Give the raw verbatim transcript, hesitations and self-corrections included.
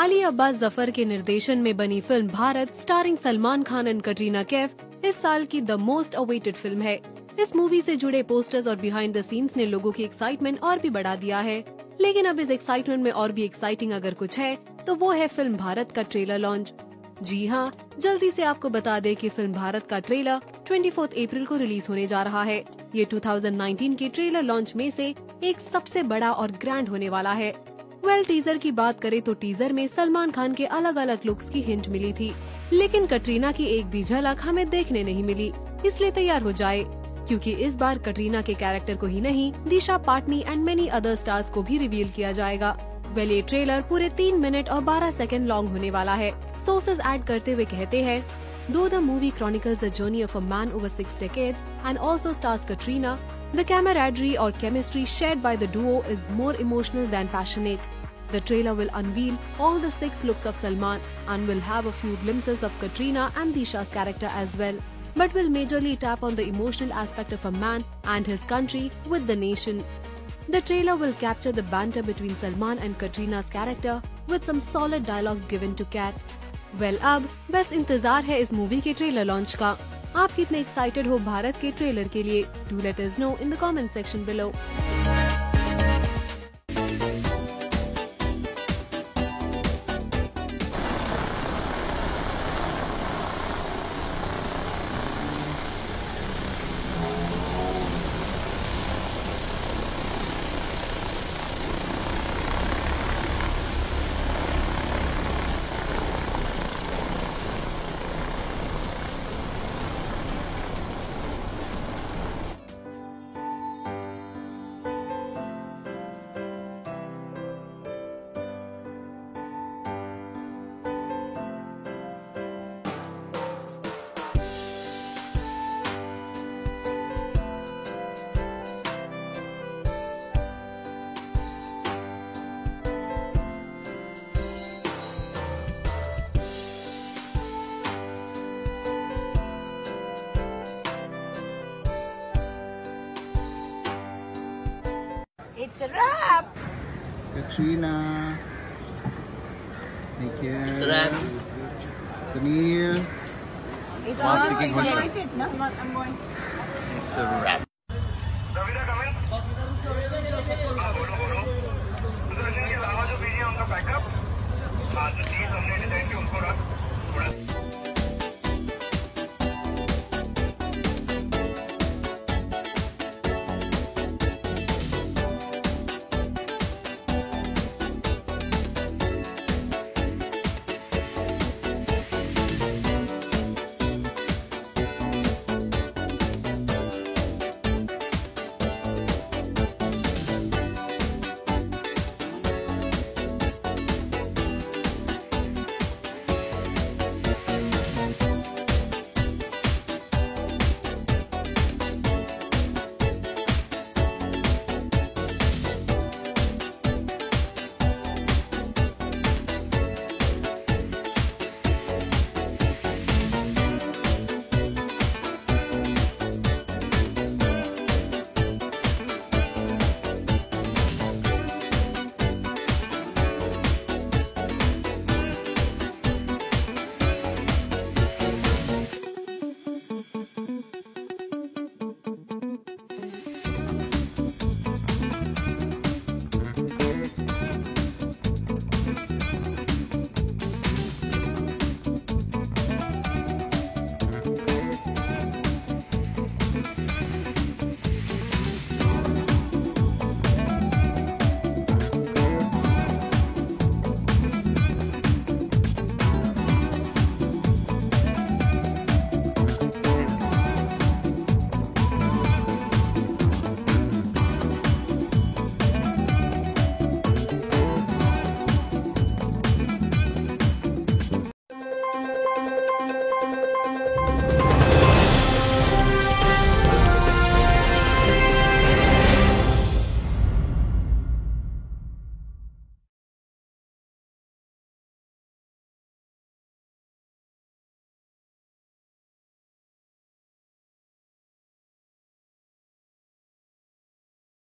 अली अब्बास जफर के निर्देशन में बनी film Bharat starring Salman Khan and Katrina Kaif इस साल की द मोस्ट अवेटेड फिल्म है। इस मूवी से जुड़े पोस्टर्स और बिहाइंड द सीन्स ने लोगों की एक्साइटमेंट और भी बढ़ा दिया है। लेकिन अब इस एक्साइटमेंट में और भी एक्साइटिंग अगर कुछ है तो वो है फिल्म भारत का ट्रेलर लॉन्च। जी हाँ, जल्दी से आपको बता दें कि फिल्म भारत का ट्रेलर चौबीस अप्रैल को रिलीज होने जा रहा है। ये दो हज़ार उन्नीस के ट्रेलर लॉन्च में से एक सबसे बड़ा और ग्रैंड होने वाला है। वेल well, टीजर की बात करें तो टीजर में सलमान खान के अलग अलग लुक्स की हिंट मिली थी, लेकिन कटरीना की एक भी झलक हमें देखने नहीं मिली। इसलिए तैयार हो जाए, क्योंकि इस बार कटरीना के कैरेक्टर को ही नहीं, Disha Patani and many other stars को भी रिवील किया जाएगा। वेल ये ट्रेलर पूरे तीन मिनट और बारह सेकंड लॉन्ग होने वाला है। सोर्सेज ऐड करते हुए कहते हैं, Though the movie chronicles the journey of a man over six decades and also stars Katrina, the camaraderie or chemistry shared by the duo is more emotional than passionate. The trailer will unveil all the six looks of Salman and will have a few glimpses of Katrina and Disha's character as well, but will majorly tap on the emotional aspect of a man and his country with the nation. The trailer will capture the banter between Salman and Katrina's character with some solid dialogues given to Kat. Well well, अब बस इंतजार है इस movie के trailer launch का। आप कितने excited हो भारत के ट्रेलर के लिए? Do let us know in the comment section below. It's a wrap. Katrina. Take care. It's a wrap. Samir. It's all excited, no? I'm going. It's a wrap.